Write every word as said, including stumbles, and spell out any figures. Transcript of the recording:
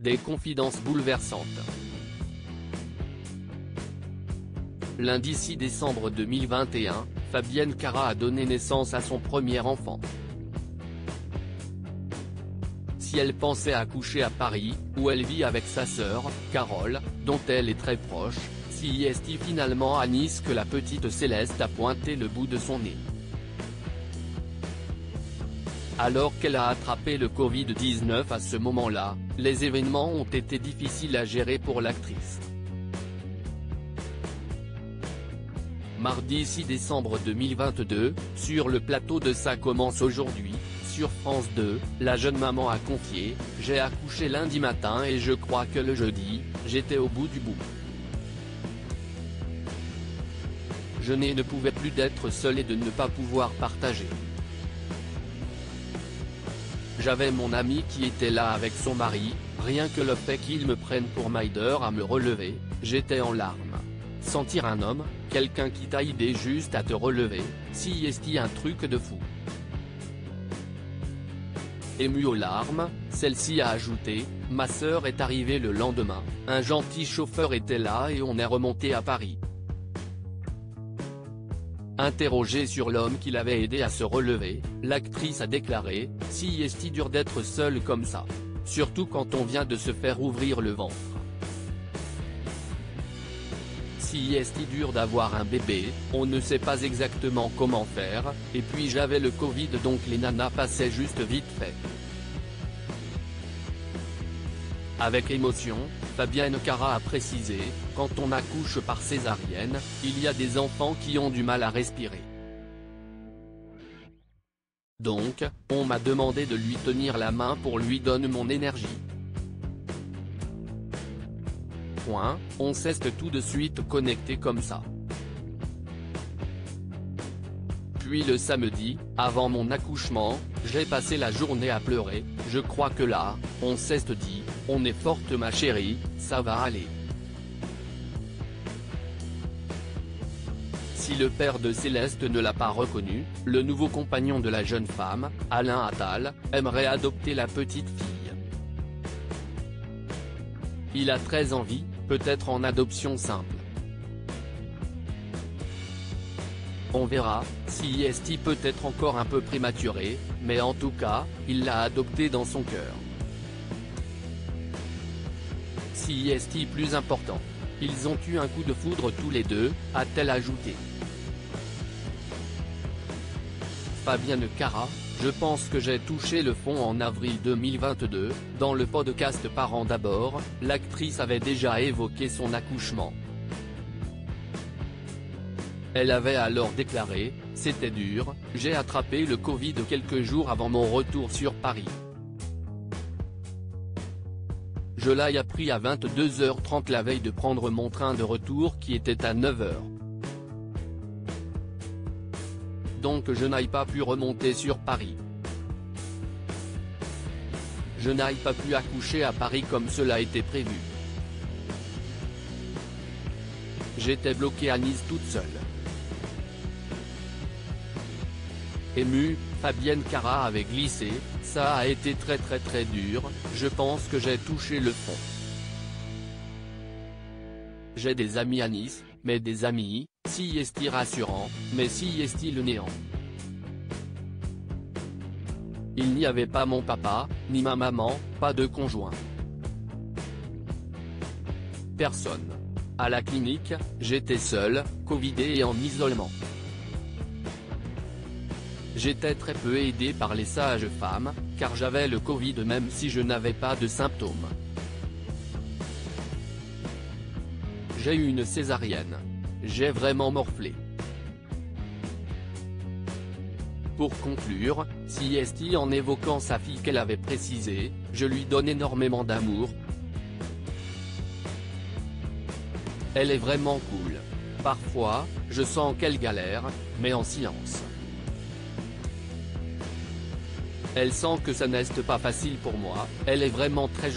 Des confidences bouleversantes. Lundi six décembre deux mille vingt et un, Fabienne Cara a donné naissance à son premier enfant. Si elle pensait accoucher à Paris, où elle vit avec sa sœur, Carole, dont elle est très proche, si est finalement à Nice que la petite Céleste a pointé le bout de son nez. Alors qu'elle a attrapé le Covid dix-neuf à ce moment-là, les événements ont été difficiles à gérer pour l'actrice. Mardi six décembre deux mille vingt-deux, sur le plateau de Ça commence aujourd'hui, sur France deux, la jeune maman a confié « J'ai accouché lundi matin et je crois que le jeudi, j'étais au bout du bout. Je n'ai ne pouvais plus d'être seule et de ne pas pouvoir partager. J'avais mon ami qui était là avec son mari, rien que le fait qu'il me prenne pour m'aider à me relever, j'étais en larmes. Sentir un homme, quelqu'un qui t'a aidé juste à te relever, si est un truc de fou. » Émue aux larmes, celle-ci a ajouté « Ma sœur est arrivée le lendemain, un gentil chauffeur était là et on est remonté à Paris. » Interrogée sur l'homme qui l'avait aidé à se relever, l'actrice a déclaré « Si est dur d'être seule comme ça. Surtout quand on vient de se faire ouvrir le ventre. Si est dur d'avoir un bébé, on ne sait pas exactement comment faire, et puis j'avais le Covid donc les nanas passaient juste vite fait. » Avec émotion, Fabienne Cara a précisé « Quand on accouche par césarienne, il y a des enfants qui ont du mal à respirer. Donc, on m'a demandé de lui tenir la main pour lui donner mon énergie. Point, on s'est tout de suite connecté comme ça. Puis le samedi, avant mon accouchement, j'ai passé la journée à pleurer, je crois que là, on s'est dit, on est forte ma chérie, ça va aller. » Si le père de Céleste ne l'a pas reconnu, le nouveau compagnon de la jeune femme, Alain Attal, aimerait adopter la petite fille. Il a très envie, peut-être en adoption simple. On verra, si est peut-être encore un peu prématuré, mais en tout cas, il l'a adopté dans son cœur. Si est plus important. Ils ont eu un coup de foudre tous les deux, a-t-elle ajouté. Fabienne Cara, je pense que j'ai touché le fond en avril deux mille vingt-deux, dans le podcast Parents d'abord, l'actrice avait déjà évoqué son accouchement. Elle avait alors déclaré « C'était dur, j'ai attrapé le Covid quelques jours avant mon retour sur Paris. Je l'ai appris à vingt-deux heures trente la veille de prendre mon train de retour qui était à neuf heures. Donc je n'ai pas pu remonter sur Paris. Je n'ai pas pu accoucher à Paris comme cela était prévu. J'étais bloquée à Nice toute seule. » Émue, Fabienne Cara avait glissé « Ça a été très très très dur, je pense que j'ai touché le fond. J'ai des amis à Nice, mais des amis, si est-il rassurant, mais si est-il le néant. Il n'y avait pas mon papa, ni ma maman, pas de conjoint. Personne. À la clinique, j'étais seule, covidée et en isolement. J'étais très peu aidée par les sages-femmes, car j'avais le Covid même si je n'avais pas de symptômes. J'ai eu une césarienne. J'ai vraiment morflé. » Pour conclure, si est en évoquant sa fille qu'elle avait précisé « Je lui donne énormément d'amour. Elle est vraiment cool. Parfois, je sens qu'elle galère, mais en silence. Elle sent que ça n'est pas facile pour moi, elle est vraiment très gentille. »